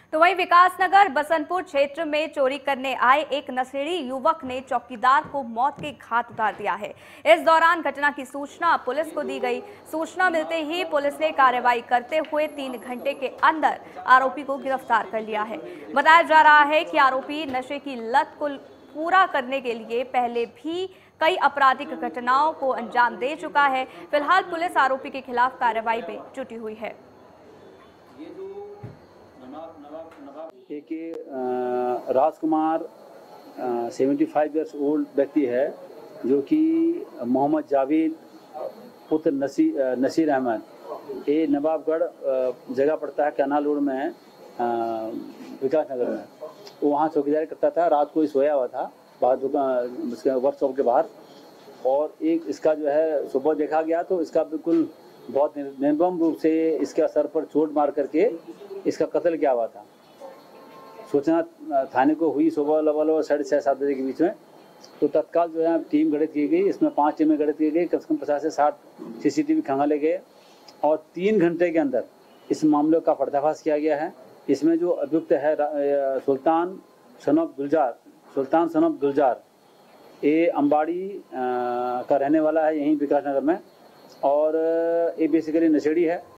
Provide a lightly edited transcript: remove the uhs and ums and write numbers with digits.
तो वहीं विकासनगर बसंतपुर क्षेत्र में चोरी करने आए एक नशेड़ी युवक ने चौकीदार को मौत के घाट उतार दिया है। इस दौरान घटना की सूचना पुलिस को दी गई। सूचना मिलते ही पुलिस ने कार्रवाई करते हुए 3 घंटे के अंदर आरोपी को गिरफ्तार कर लिया है। बताया जा रहा है कि आरोपी नशे की लत को पूरा करने के लिए पहले भी कई आपराधिक घटनाओं को अंजाम दे चुका है। फिलहाल पुलिस आरोपी के खिलाफ कार्रवाई में जुटी हुई है। एक राजकुमार 75 इयर्स ओल्ड व्यक्ति है जो कि मोहम्मद जावेद पुत्र नसीर अहमद ये नवाबगढ़ जगह पड़ता है, कैनाल रोड में है, विकासनगर में। वो वहाँ चौकीदारी करता था। रात को ही सोया हुआ था बाहर वर्कशॉप के बाहर, और एक इसका जो है सुबह देखा गया तो इसका बिल्कुल बहुत निर्मम रूप से इसके सर पर चोट मार करके इसका कत्ल किया हुआ था। सूचना थाने को हुई सुबह लगभग 6:30-7 बजे के बीच में। तो तत्काल जो है टीम गठित की गई। इसमें 5 टीमें गठित की गई। कम से कम 50 से 60 CCTV खंगाले गए और 3 घंटे के अंदर इस मामले का पर्दाफाश किया गया है। इसमें जो अभियुक्त है सुल्तान सन ऑफ गुलजार ये अंबाड़ी का रहने वाला है, यहीं विकासनगर में, और ये बेसिकली नशेड़ी है।